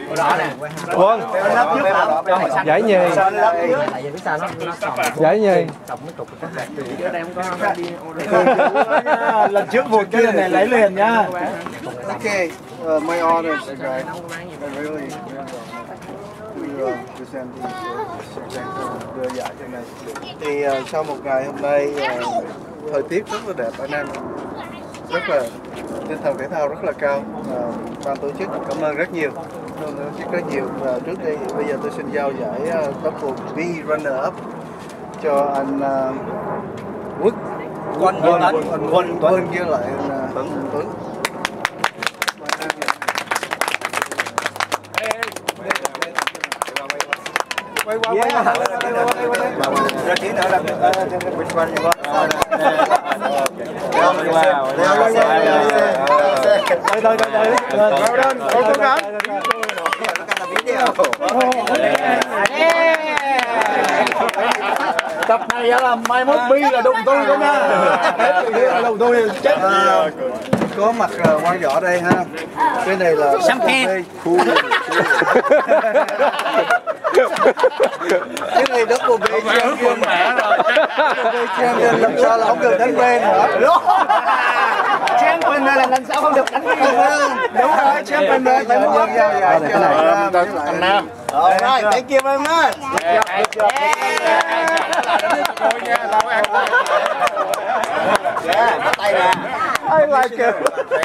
Quân giải nhì, giải nhì. Lần trước một kia lần này lấy liền nhá. Okay, my honor, guys. I really present đưa giải cho này. Thì sau một ngày hôm nay thời tiết rất là đẹp anh em, rất là tinh thần thể thao rất là cao. Ban tổ chức cảm ơn rất nhiều, và trước đây bây giờ tôi xin giao giải double V runner up cho anh Quân với lại Tuấn. Quay ra tí nữa là which one you want? Tập này là mai mốt bi là đụng tôi đó nha. Là đụng tôi chết. Có mặt Quang Võ đây ha. Cái này là champagne. Cái này double B champion làm sao là không được đánh bên nữa. Champion này là lần sau không được đánh bên. Đúng rồi, champion này phải muốn giao giải cho anh Nam. Rồi, thank you very much. Yeah, bắt tay nè. I like it.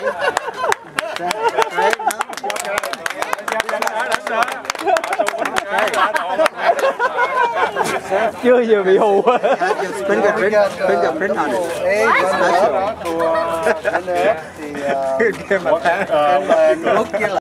Chưa giờ bị hù. Fingerprint on it. Thì